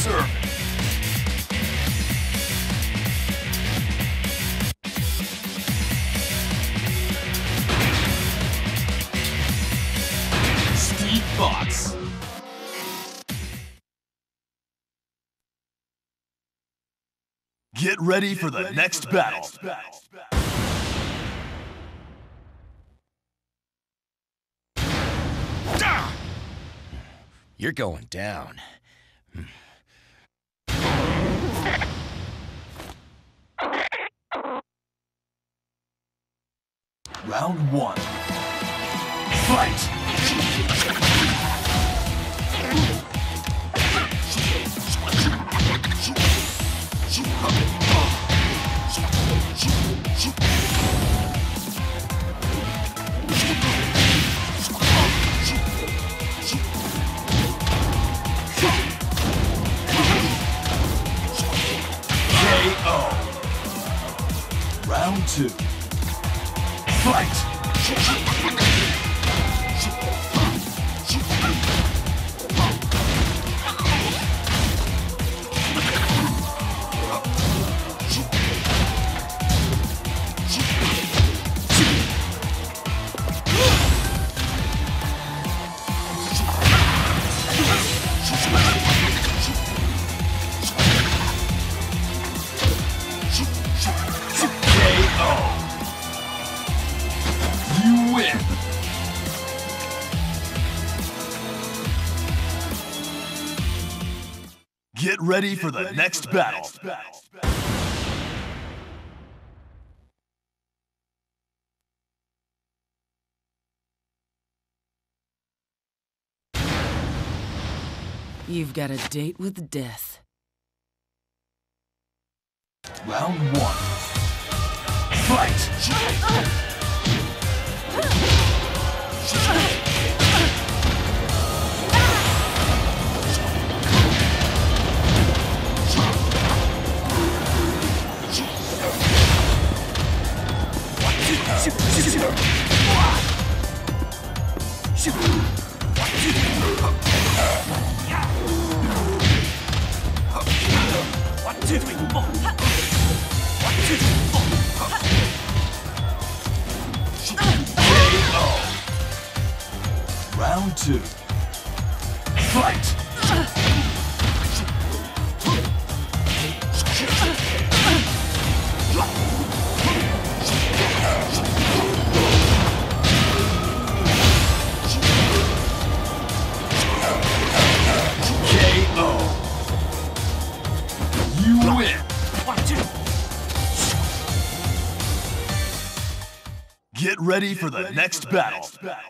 serve. Steve Fox. Get ready for the next battle. You're going down. Round one. Fight! KO. Round two. Fight! You win! Get ready for the next battle. You've got a date with death. Round one. Fight! Round two. Fight! KO. You win. Get ready for the next battle.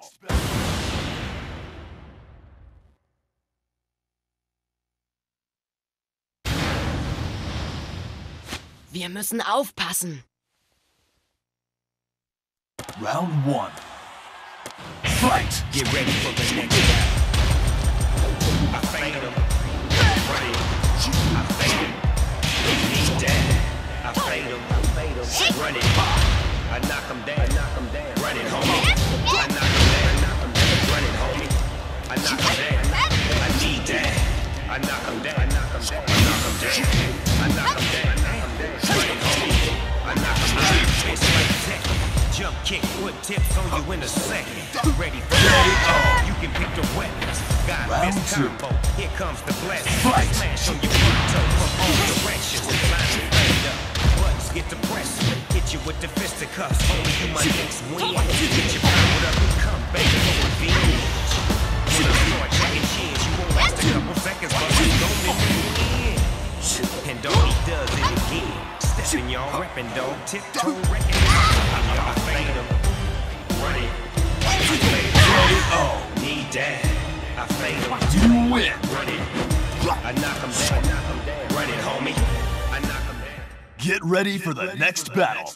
Wir müssen aufpassen. Round one. Fight! Get ready for the next battle. I fade him. Run it. I fade him. He's dead. I fade him. Run it. I knock him down. Run it, homie. I knock him down. Run it, homie. I knock him down. I need that. I knock him down. I knock him down. I knock him down. Run it, homie. I knock him down. It's like that. Jump kick, foot tips on you in a second. Ready for it. You can pick the weapons. Got this combo. Here comes the blessing. Smash on your front toe from all directions. Line your fade up. Buttons get the press. Hit you with the fisticuffs. Only you my next win. Get your power up and come back for revenge. When I start checking cheers, you won't last a couple seconds, but you don't win. And all he does it again. Stepping y'all reppin' dog. Tiptoe wrecking. I fade him. Run it. KO. Need that. I fade him. You win. Run it. I knock him down. Run it, homie. I knock him down. Get ready for the next battle.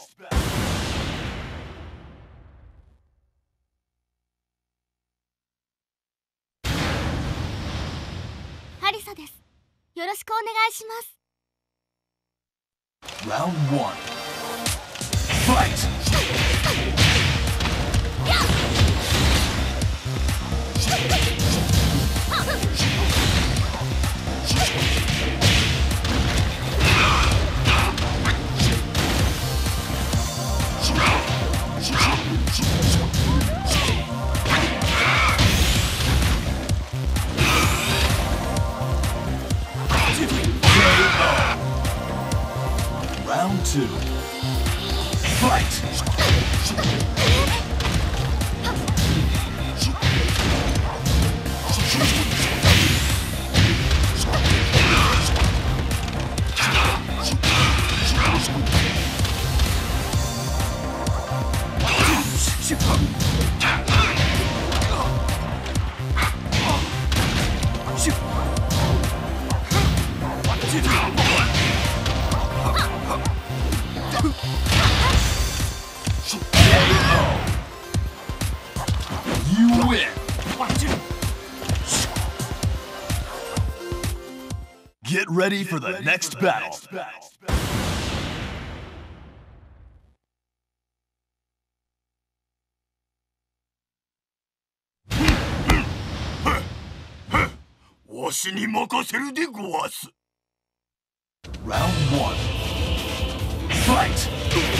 ハリサです。よろしくお願いします。 Round one. Fight! two. Fight! You win! Get ready for the next battle. Round one. Fight!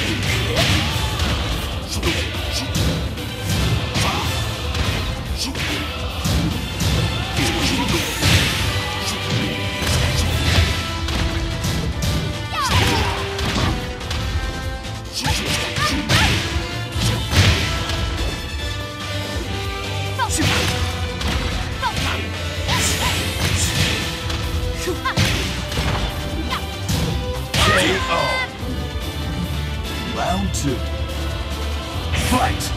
Round two. Fight!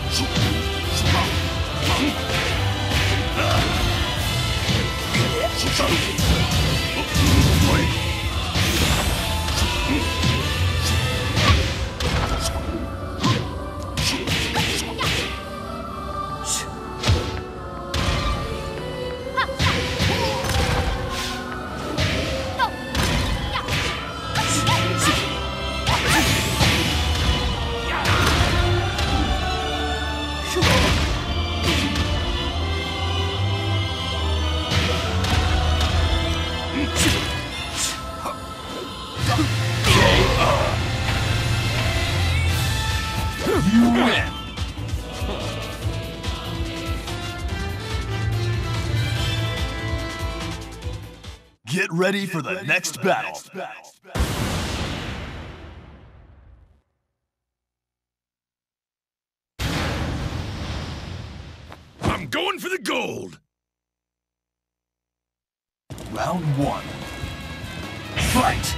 You win! Get ready for the next battle. I'm going for the gold. Round one. Fight!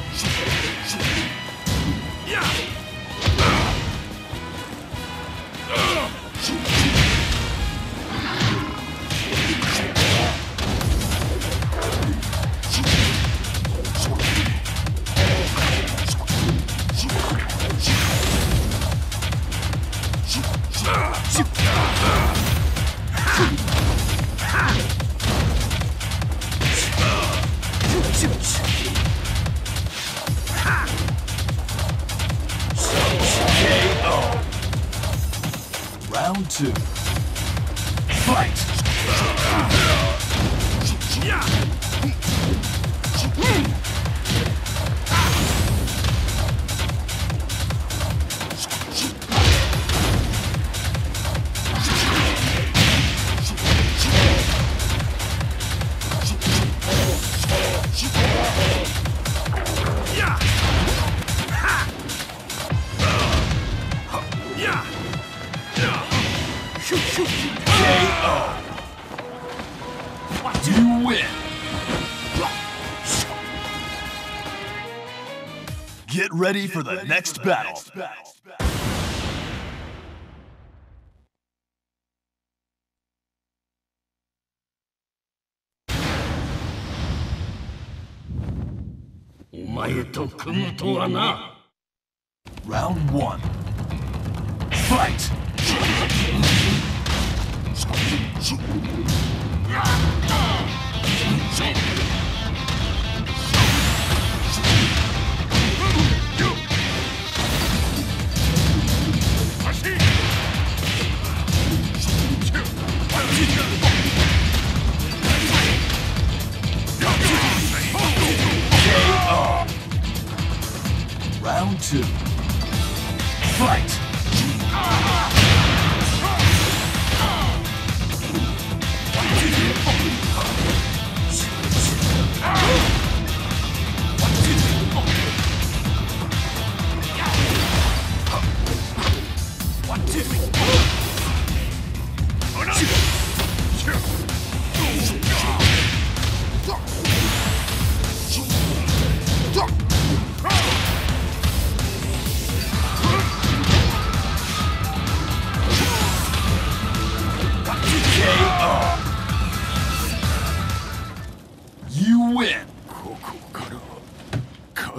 Yeah. Round two. Fight! You win! Get ready for the next battle. Round one. Fight! Round two. Fight!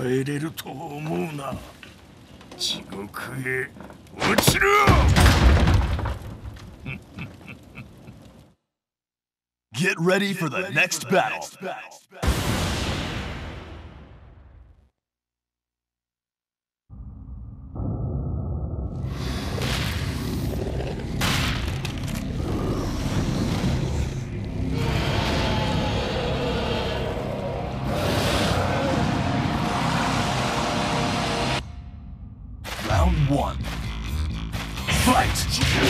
えれると思うな。地獄へ落ちろ。Get ready for the next battle. Round 1. Fight!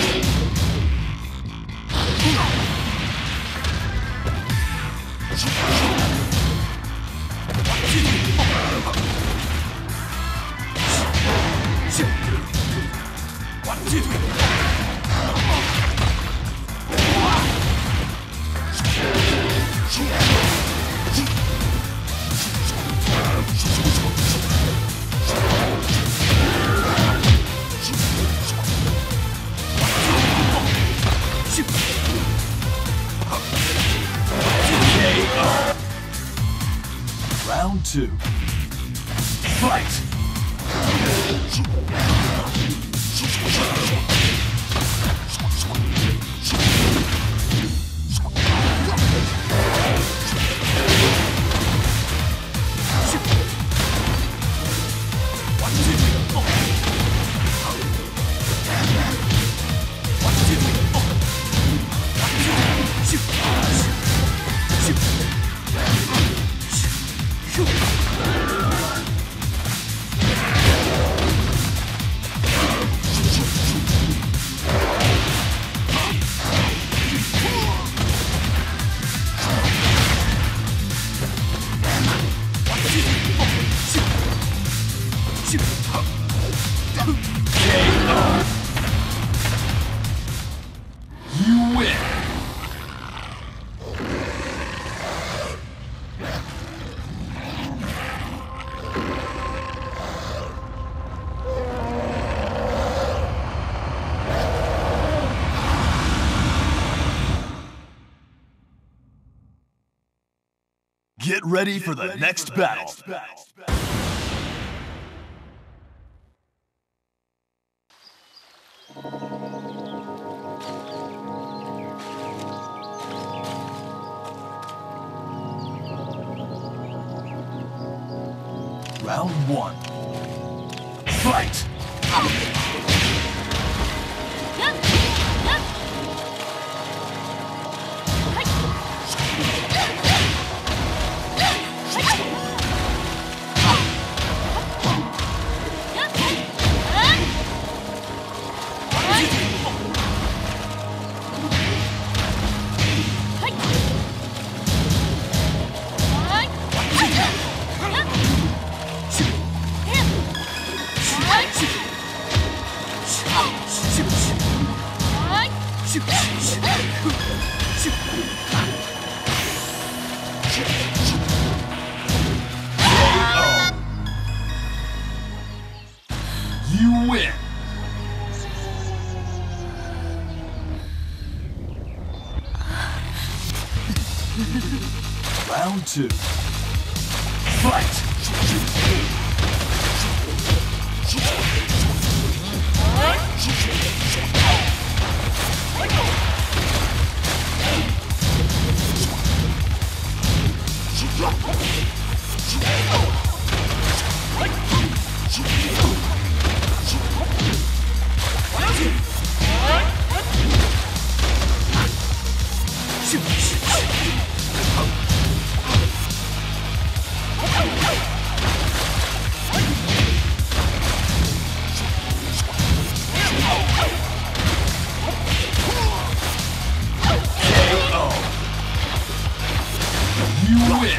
Round 2. Fight! You win! Get ready for the next battle. Round 1. Fight! You win! Round 2. Fight! You win!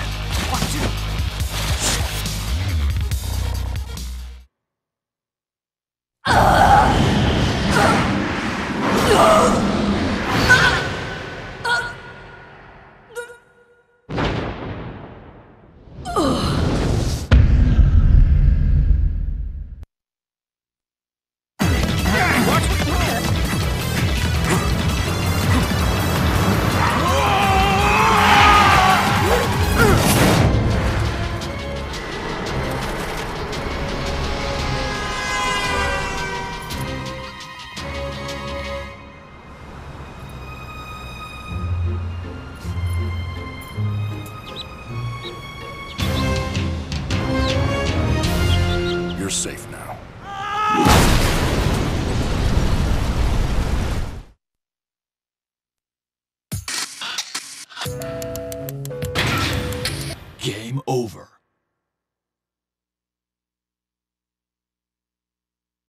safe now.